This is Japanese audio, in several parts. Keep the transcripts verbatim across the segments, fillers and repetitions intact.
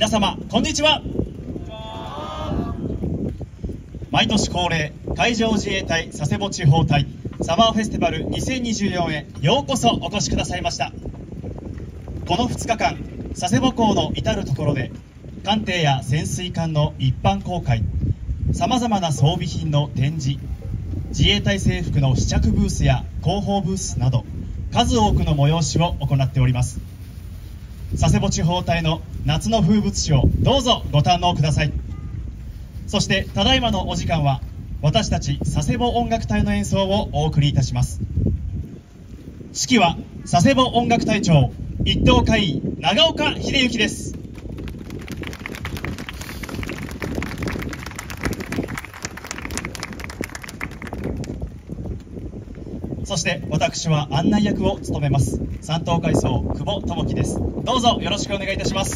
様こんにちは。毎年恒例海上自衛隊佐世保地方隊サマーフェスティバルにせんにじゅうよんへようこそお越しくださいました。このふつかかん佐世保港の至る所で艦艇や潜水艦の一般公開、さまざまな装備品の展示、自衛隊制服の試着ブースや広報ブースなど数多くの催しを行っております。佐世保地方隊の夏の風物詩をどうぞご堪能ください。そしてただいまのお時間は私たち佐世保音楽隊の演奏をお送りいたします。指揮は佐世保音楽隊長一等海尉長岡秀幸です。そして私は案内役を務めます三等海曹久保智樹です。どうぞよろしくお願いいたします。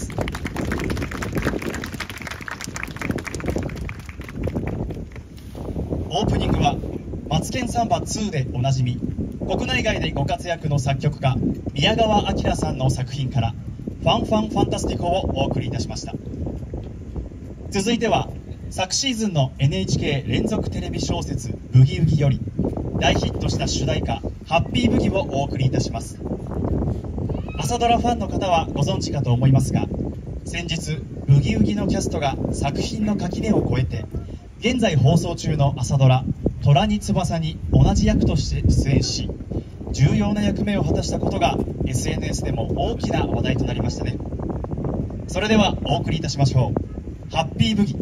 オープニングはマツケンサンバツーでおなじみ、国内外でご活躍の作曲家宮川明さんの作品からファンファンファンタスティコをお送りいたしました。続いては昨シーズンの エヌエイチケー 連続テレビ小説ブギウギより大ヒットした主題歌ハッピーブギをお送りいたします。朝ドラファンの方はご存知かと思いますが、先日ブギウギのキャストが作品の垣根を越えて現在放送中の朝ドラ虎に翼に同じ役として出演し、重要な役目を果たしたことが エスエヌエス でも大きな話題となりましたね。それではお送りいたしましょう。ハッピーブギ。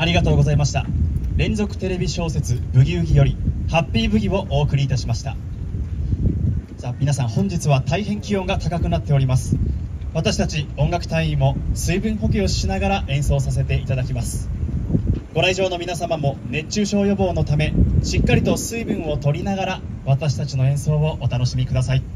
ありがとうございました。連続テレビ小説ブギウギよりハッピーブギをお送りいたしました。さあ皆さん、本日は大変気温が高くなっております。私たち音楽隊員も水分補給をしながら演奏させていただきます。ご来場の皆様も熱中症予防のためしっかりと水分を取りながら私たちの演奏をお楽しみください。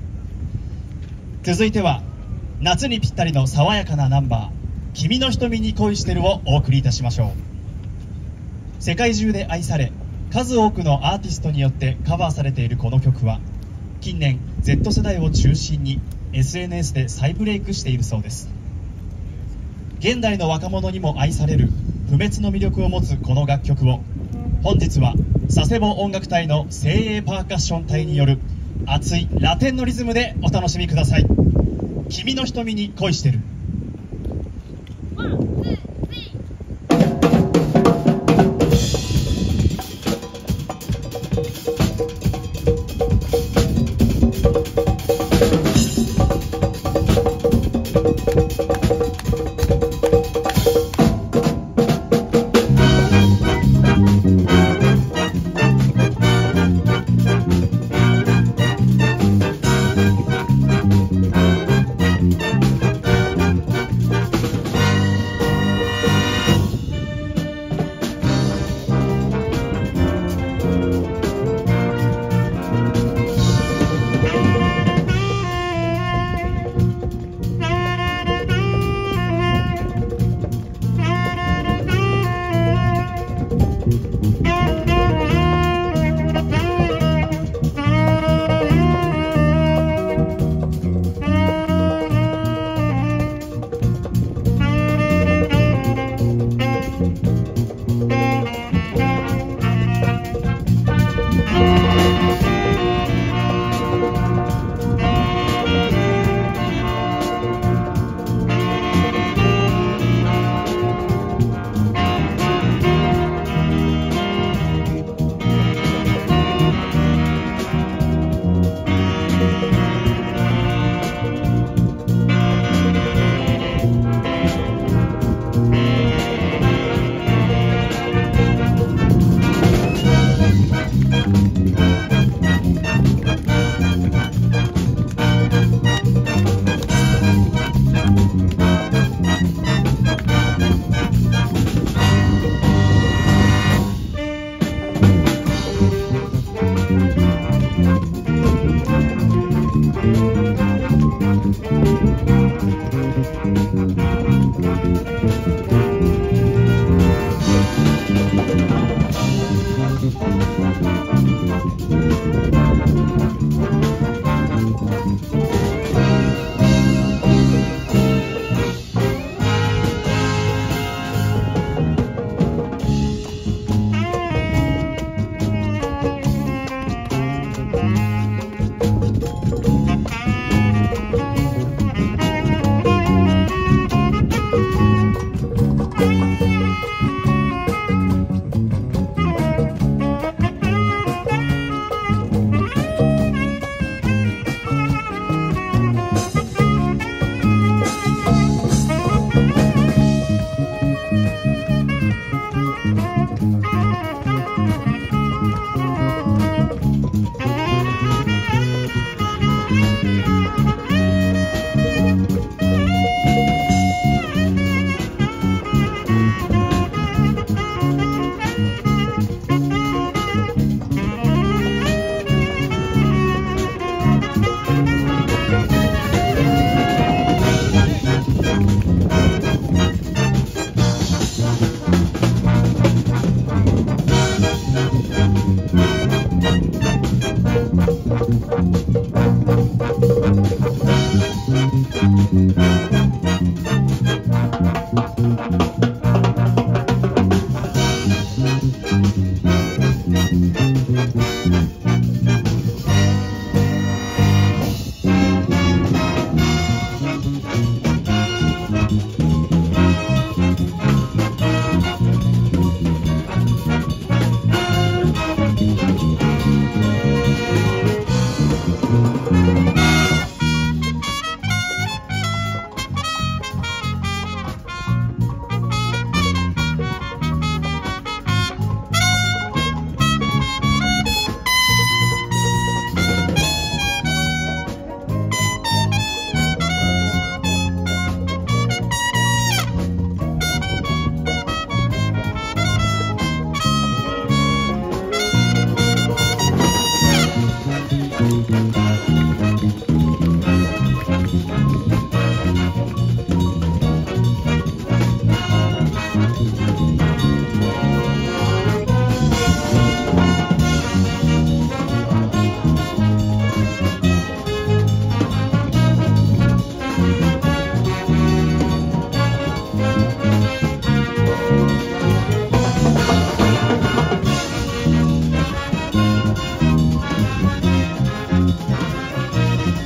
続いては夏にぴったりの爽やかなナンバー「君の瞳に恋してる」をお送りいたしましょう。世界中で愛され、数多くのアーティストによってカバーされているこの曲は近年 Z 世代を中心に エスエヌエス で再ブレイクしているそうです。現代の若者にも愛される不滅の魅力を持つこの楽曲を本日は佐世保音楽隊の精鋭パーカッション隊による熱いラテンのリズムでお楽しみください。君の瞳に恋してる。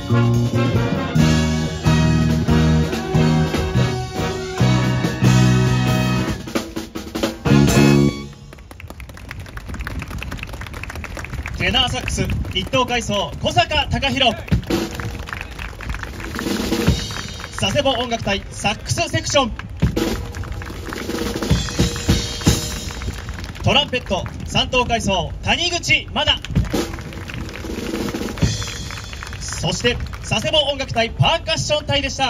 テナーサックス一等階層小坂隆弘、佐世保音楽隊サックスセクション、トランペット三等階層谷口真奈、そして佐世保音楽隊パーカッション隊でした。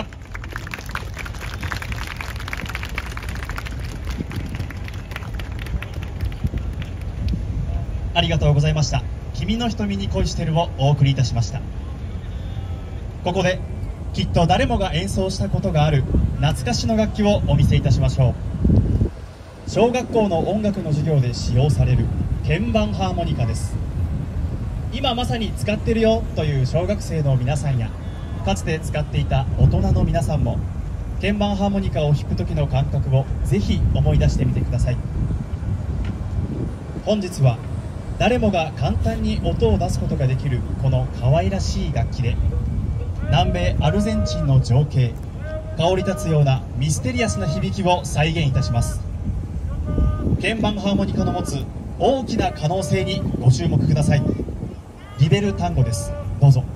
ありがとうございました。君の瞳に恋してるをお送りいたしました。ここできっと誰もが演奏したことがある懐かしの楽器をお見せいたしましょう。小学校の音楽の授業で使用される鍵盤ハーモニカです。今まさに使ってるよという小学生の皆さんや、かつて使っていた大人の皆さんも鍵盤ハーモニカを弾く時の感覚をぜひ思い出してみてください。本日は誰もが簡単に音を出すことができるこの可愛らしい楽器で、南米アルゼンチンの情景、香り立つようなミステリアスな響きを再現いたします。鍵盤ハーモニカの持つ大きな可能性にご注目ください。リベル単語です。どうぞ。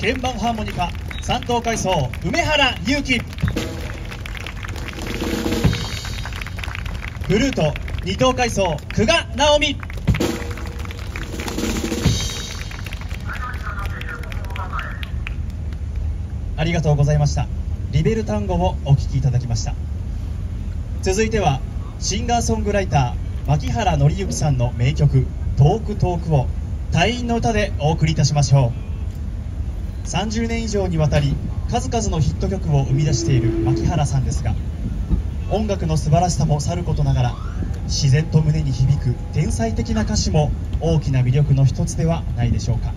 鍵盤ハーモニカ三等階層梅原裕樹、フルート二等階層久我直美、ありがとうございました。リベル単語をお聴きいただきました。続いてはシンガーソングライター牧原紀之さんの名曲「トークトーク」を隊員の歌でお送りいたしましょう。さんじゅうねん以上にわたり数々のヒット曲を生み出している牧原さんですが、音楽の素晴らしさもさることながら自然と胸に響く天才的な歌詞も大きな魅力の一つではないでしょうか。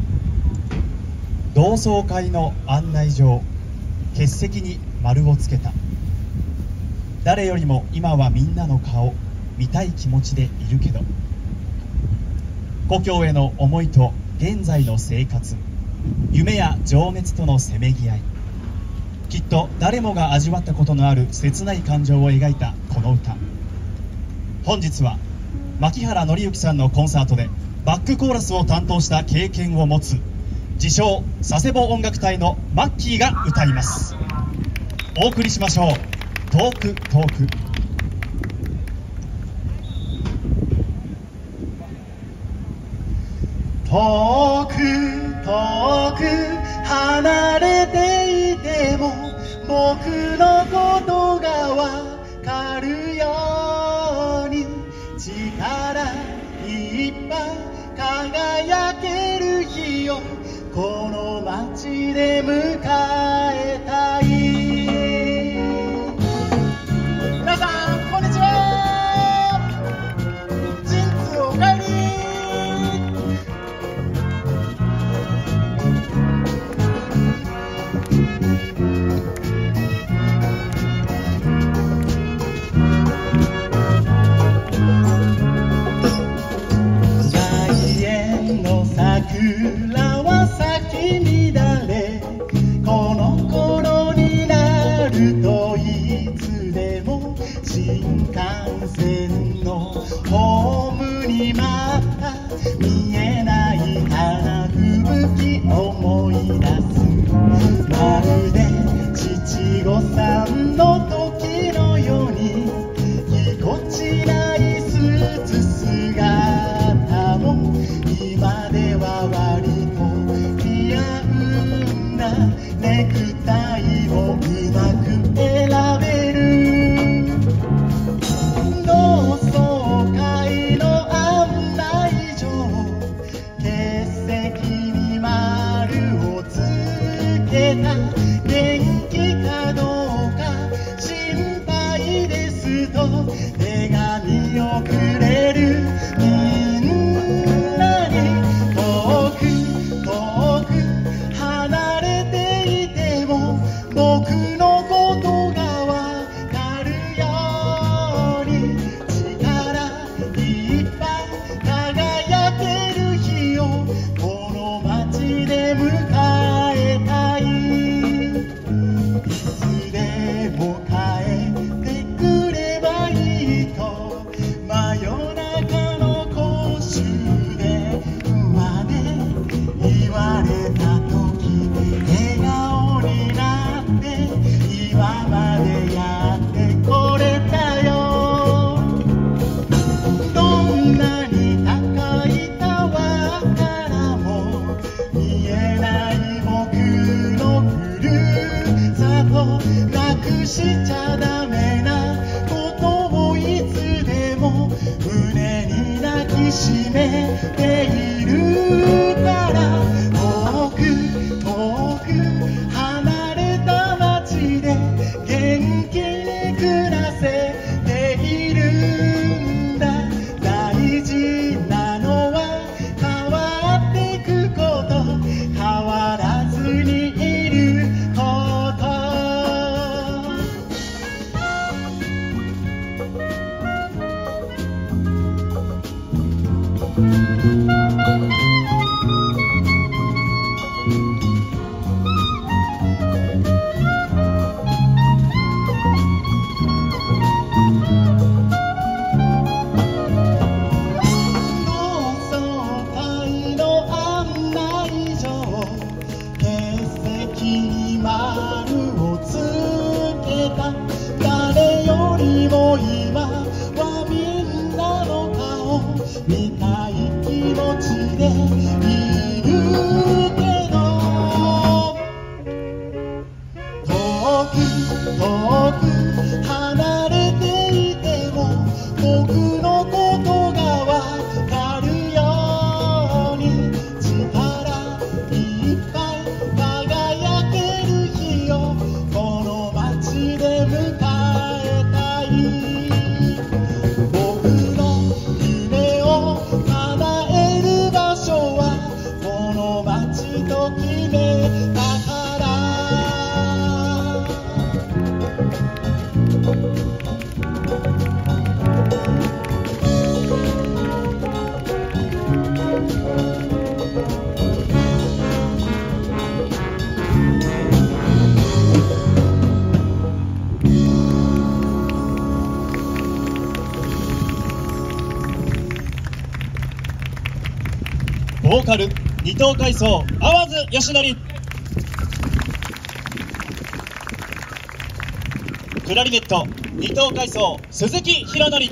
同窓会の案内状、欠席に丸をつけた。誰よりも今はみんなの顔見たい気持ちでいるけど、故郷への思いと現在の生活、夢や情熱とのせめぎ合い、きっと誰もが味わったことのある切ない感情を描いたこの歌。本日は牧原紀之さんのコンサートでバックコーラスを担当した経験を持つ自称佐世保音楽隊のマッキーが歌います。お送りしましょう。トークトーク。 遠く遠く離れていても僕のことがわかるように、力いっぱい輝ける日をこの街で迎えたい。皆さんこんにちは。ジンツおかえり。外苑の桜は咲き乱れ、この頃になるといつでも新幹線のホームにまた見えない花吹雪思い出す。まるで七五三の時のようにぎこちないスーツ姿も今では割と似合うんだ。ネクタイをうまく選べる。同窓会の案内状、欠席に丸をつけた。元気かどうか心配ですと手紙をくれる。みんなに遠く遠く離れていても僕のことがわかるように、力いっぱい輝ける日をこの街で迎えたい。いつでも帰ってくればいいと真夜中の公衆電話で言われた時、笑顔になって今までやってこれたよ。どんなに高いタワーからも見えない僕のふるさと、なくしちゃダメなことをいつでも胸に抱きしめているから。遠く遠く離れた街で元気に暮らせているんだ。大事なのは変わってくこと、変わらずにいること。同窓会の案内状、欠た誰よりも今はみんなの顔見たい気持ちでいるけど遠く遠く離れていても僕のことがわかるように力いっぱい輝ける日をこの街で迎えたい僕の夢を叶える場所はこの街と決めたからボーカル二等階層淡津義則、クラリネット二等階層鈴木宏典、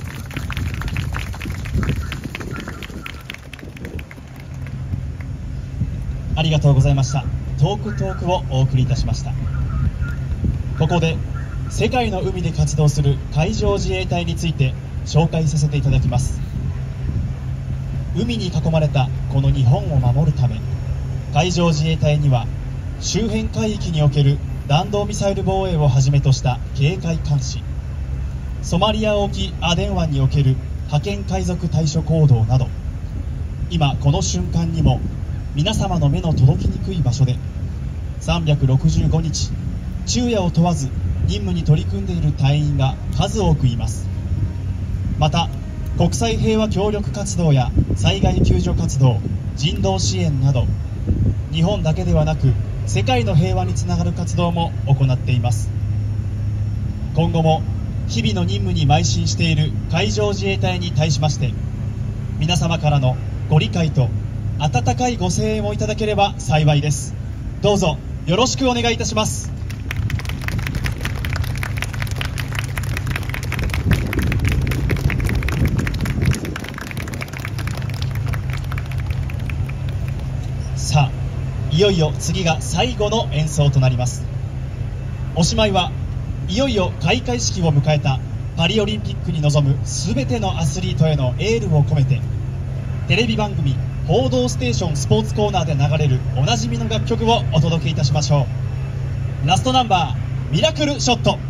ありがとうございました。トークトークをお送りいたしました。ここで世界の海で活動する海上自衛隊について紹介させていただきます。海に囲まれたこの日本を守るため、海上自衛隊には周辺海域における弾道ミサイル防衛をはじめとした警戒監視、ソマリア沖アデン湾における派遣海賊対処行動など、今この瞬間にも皆様の目の届きにくい場所でさんびゃくろくじゅうごにち昼夜を問わず任務に取り組んでいる隊員が数多くいます。また国際平和協力活動や災害救助活動、人道支援など日本だけではなく世界の平和につながる活動も行っています。今後も日々の任務に邁進している海上自衛隊に対しまして皆様からのご理解と温かいご声援をいただければ幸いです。どうぞよろしくお願いいたします。さあ、いよいよ次が最後の演奏となります。おしまいはいよいよ開会式を迎えたパリオリンピックに臨む全てのアスリートへのエールを込めてテレビ番組「報道ステーションスポーツコーナー」で流れるおなじみの楽曲をお届けいたしましょう。ラストナンバー「ミラクルショット」。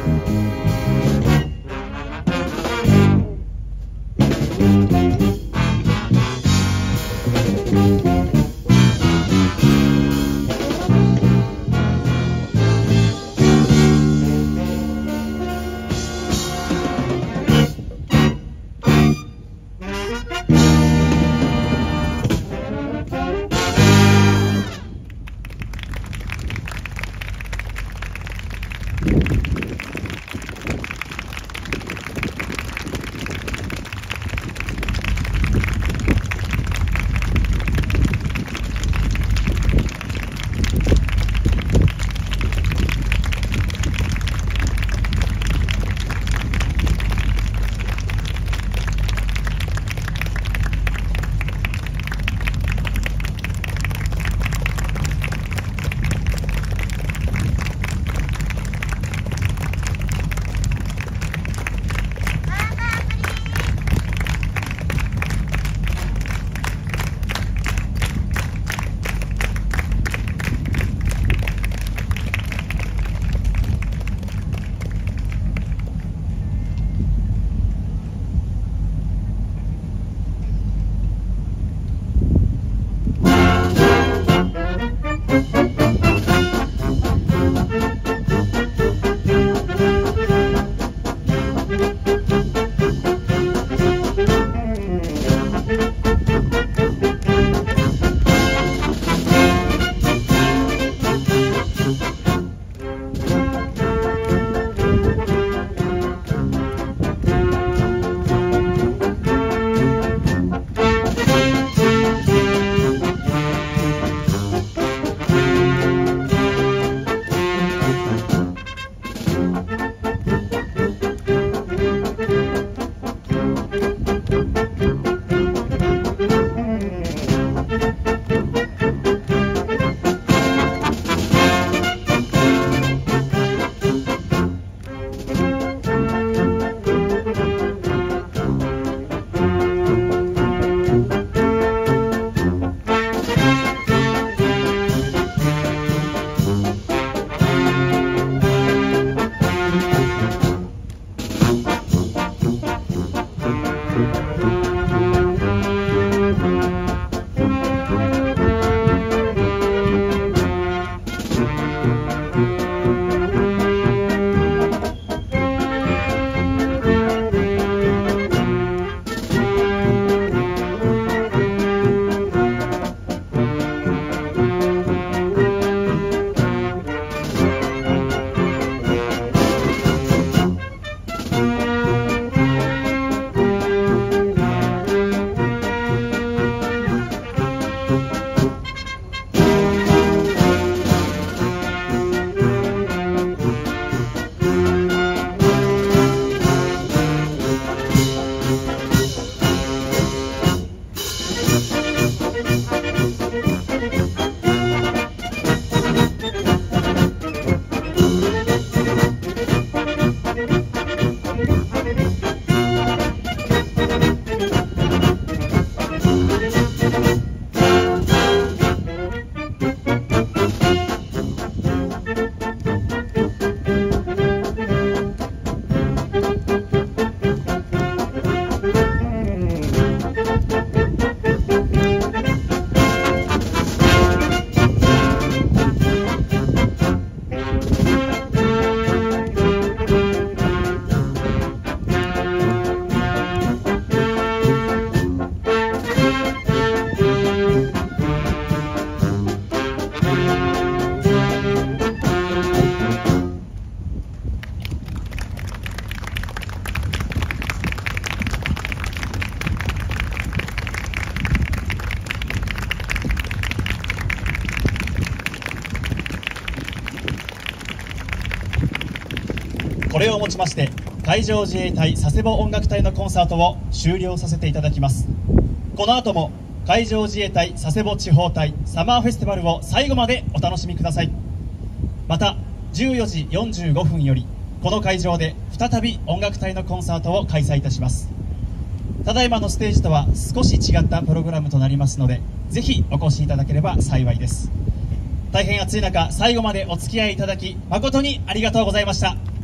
これをもちまして海上自衛隊佐世保音楽隊のコンサートを終了させていただきます。この後も海上自衛隊佐世保地方隊サマーフェスティバルを最後までお楽しみください。またじゅうよじよんじゅうごふんよりこの会場で再び音楽隊のコンサートを開催いたします。ただいまのステージとは少し違ったプログラムとなりますので、ぜひお越しいただければ幸いです。大変暑い中、最後までお付き合いいただき誠にありがとうございました。